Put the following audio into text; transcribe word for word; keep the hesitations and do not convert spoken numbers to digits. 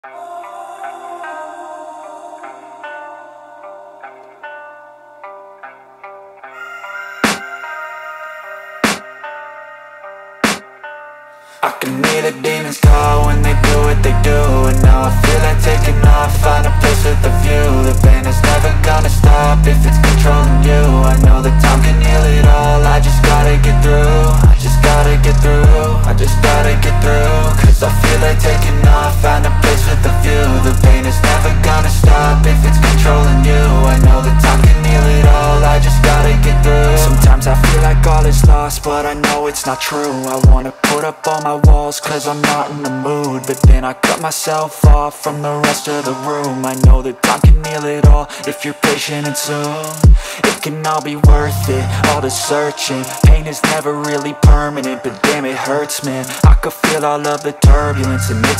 I can hear the demons call when they do what they do. And now I feel like taking off, find a place with a view. The pain is never gonna stop if it's controlling you. I know that time can heal it all, I just gotta get through. I just gotta get through, I just gotta get through. Cause I feel like taking off, find a place with a view. The pain is never gonna stop if it's controlling you. I know that time can heal it all, I just gotta get through. Sometimes I feel like all is lost, but I know it's not true. I wanna put up all my walls cause I'm not in the mood, but then I cut myself off from the rest of the room. I know that time can heal it all if you're patient and soon it can all be worth it, all the searching. Pain is never really permanent, but damn it hurts man. I could feel all of the turbulence and it's